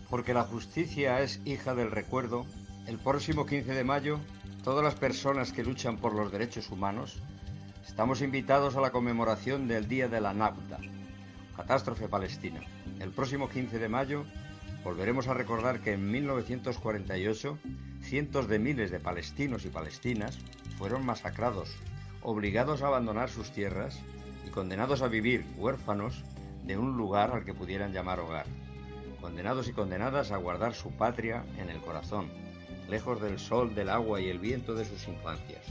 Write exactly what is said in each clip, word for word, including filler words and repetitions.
Porque la justicia es hija del recuerdo, el próximo quince de mayo, todas las personas que luchan por los derechos humanos, estamos invitados a la conmemoración del Día de la Nakba, catástrofe palestina. El próximo quince de mayo volveremos a recordar que en mil novecientos cuarenta y ocho cientos de miles de palestinos y palestinas fueron masacrados, obligados a abandonar sus tierras y condenados a vivir huérfanos de un lugar al que pudieran llamar hogar. Condenados y condenadas a guardar su patria en el corazón, lejos del sol, del agua y el viento de sus infancias.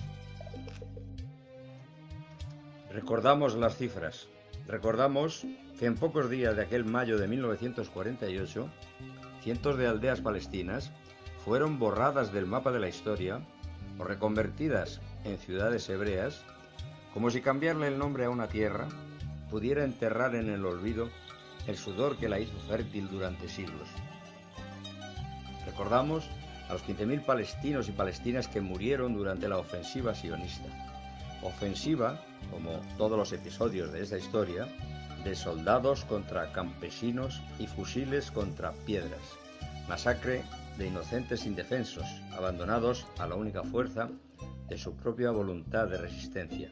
Recordamos las cifras. Recordamos que en pocos días de aquel mayo de mil novecientos cuarenta y ocho, cientos de aldeas palestinas fueron borradas del mapa de la historia o reconvertidas en ciudades hebreas, como si cambiarle el nombre a una tierra pudiera enterrar en el olvido el sudor que la hizo fértil durante siglos. Recordamos a los quince mil palestinos y palestinas que murieron durante la ofensiva sionista. Ofensiva, como todos los episodios de esta historia, de soldados contra campesinos y fusiles contra piedras. Masacre de inocentes indefensos, abandonados a la única fuerza de su propia voluntad de resistencia.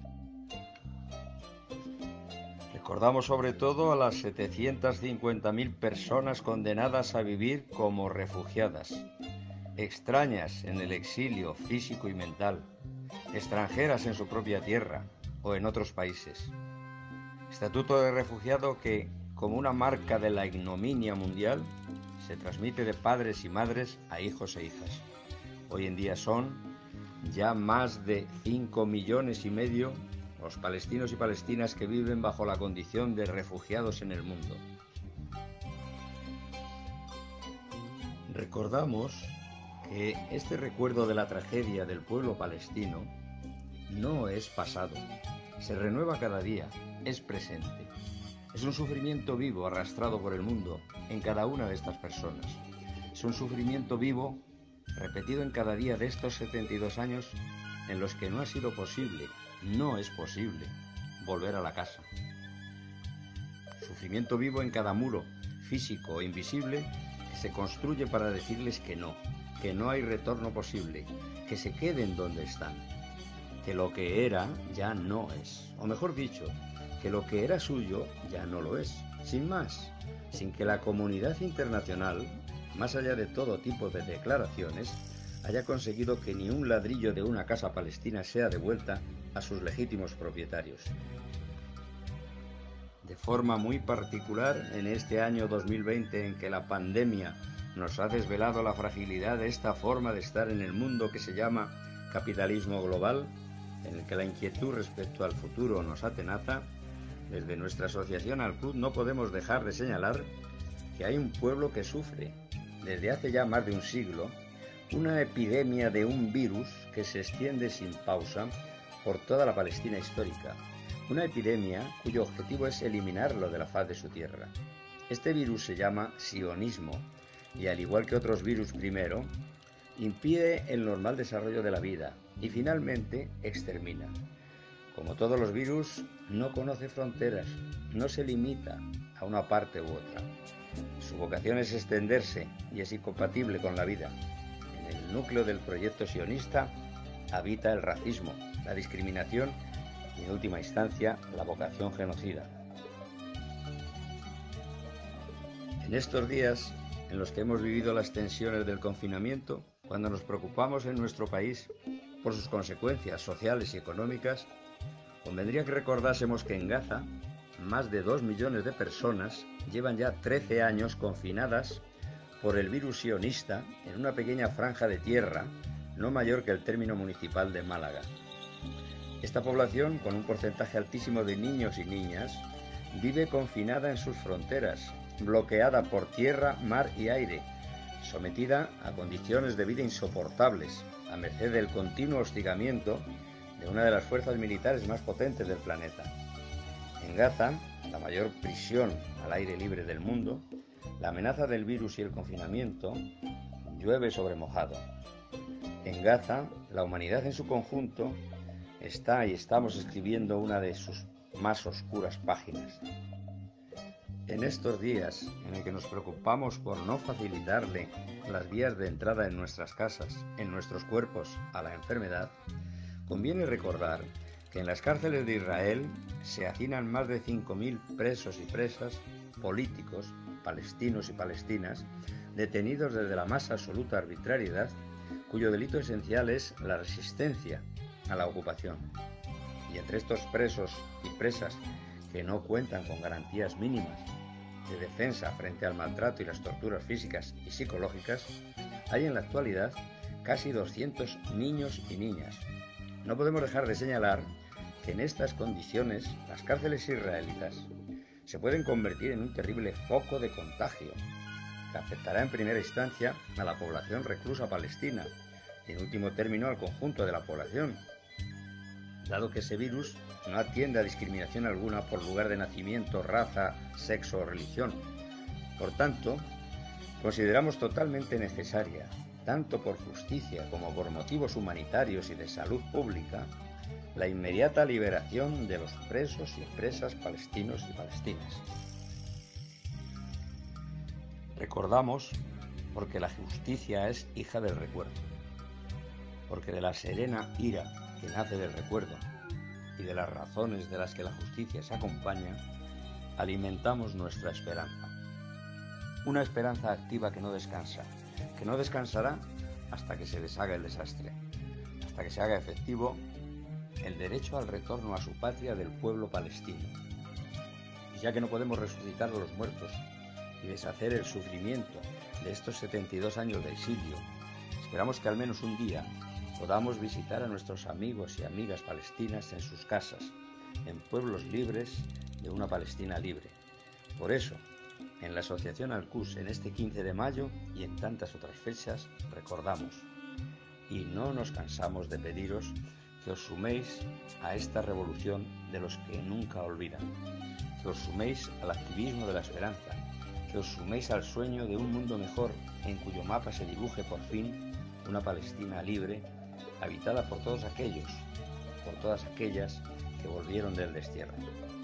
Recordamos sobre todo a las setecientas cincuenta mil personas condenadas a vivir como refugiadas, extrañas en el exilio físico y mental, extranjeras en su propia tierra o en otros países. Estatuto de refugiado que, como una marca de la ignominia mundial, se transmite de padres y madres a hijos e hijas. Hoy en día son ya más de cinco millones y medio los palestinos y palestinas que viven bajo la condición de refugiados en el mundo. Recordamos que este recuerdo de la tragedia del pueblo palestino no es pasado, se renueva cada día, es presente. Es un sufrimiento vivo arrastrado por el mundo en cada una de estas personas. Es un sufrimiento vivo repetido en cada día de estos setenta y dos años en los que no ha sido posible, no es posible, volver a la casa. Sufrimiento vivo en cada muro, físico o invisible, que se construye para decirles que no, que no hay retorno posible, que se queden donde están, que lo que era ya no es, o mejor dicho, que lo que era suyo ya no lo es, sin más, sin que la comunidad internacional, más allá de todo tipo de declaraciones, haya conseguido que ni un ladrillo de una casa palestina sea devuelta a sus legítimos propietarios. De forma muy particular, en este año dos mil veinte en que la pandemia nos ha desvelado la fragilidad de esta forma de estar en el mundo que se llama capitalismo global, en el que la inquietud respecto al futuro nos atenaza, desde nuestra asociación Al-Quds no podemos dejar de señalar que hay un pueblo que sufre, desde hace ya más de un siglo, una epidemia de un virus que se extiende sin pausa por toda la Palestina histórica. Una epidemia cuyo objetivo es eliminarlo de la faz de su tierra. Este virus se llama sionismo y, al igual que otros virus primero, impide el normal desarrollo de la vida y finalmente extermina. Como todos los virus, no conoce fronteras, no se limita a una parte u otra. Su vocación es extenderse y es incompatible con la vida. En el núcleo del proyecto sionista habita el racismo, la discriminación y, en última instancia, la vocación genocida. En estos días en los que hemos vivido las tensiones del confinamiento, cuando nos preocupamos en nuestro país por sus consecuencias sociales y económicas, convendría que recordásemos que en Gaza más de dos millones de personas llevan ya trece años confinadas por el virus sionista en una pequeña franja de tierra no mayor que el término municipal de Málaga. Esta población, con un porcentaje altísimo de niños y niñas, vive confinada en sus fronteras, bloqueada por tierra, mar y aire, sometida a condiciones de vida insoportables, a merced del continuo hostigamiento de una de las fuerzas militares más potentes del planeta. En Gaza, la mayor prisión al aire libre del mundo, la amenaza del virus y el confinamiento llueve sobre mojado. En Gaza, la humanidad en su conjunto está y estamos escribiendo una de sus más oscuras páginas. En estos días en el que nos preocupamos por no facilitarle las vías de entrada en nuestras casas, en nuestros cuerpos, a la enfermedad, conviene recordar que en las cárceles de Israel se hacinan más de cinco mil presos y presas políticos, palestinos y palestinas, detenidos desde la más absoluta arbitrariedad, cuyo delito esencial es la resistencia a la ocupación. Y entre estos presos y presas que no cuentan con garantías mínimas de defensa frente al maltrato y las torturas físicas y psicológicas, hay en la actualidad casi doscientos niños y niñas. No podemos dejar de señalar que en estas condiciones las cárceles israelitas se pueden convertir en un terrible foco de contagio que afectará en primera instancia a la población reclusa palestina y en último término al conjunto de la población, dado que ese virus no atiende a discriminación alguna por lugar de nacimiento, raza, sexo o religión. Por tanto, consideramos totalmente necesaria, tanto por justicia como por motivos humanitarios y de salud pública, la inmediata liberación de los presos y presas palestinos y palestinas. Recordamos porque la justicia es hija del recuerdo, porque de la serena ira que nace del recuerdo y de las razones de las que la justicia se acompaña, alimentamos nuestra esperanza. Una esperanza activa que no descansa, que no descansará hasta que se deshaga el desastre, hasta que se haga efectivo el derecho al retorno a su patria del pueblo palestino. Y ya que no podemos resucitar a los muertos y deshacer el sufrimiento de estos setenta y dos años de exilio, esperamos que al menos un día podamos visitar a nuestros amigos y amigas palestinas en sus casas, en pueblos libres de una Palestina libre. Por eso, en la Asociación Al-Quds, en este quince de mayo y en tantas otras fechas, recordamos, y no nos cansamos de pediros que os suméis a esta revolución de los que nunca olvidan, que os suméis al activismo de la esperanza, que os suméis al sueño de un mundo mejor en cuyo mapa se dibuje por fin una Palestina libre, habitada por todos aquellos, por todas aquellas que volvieron del destierro.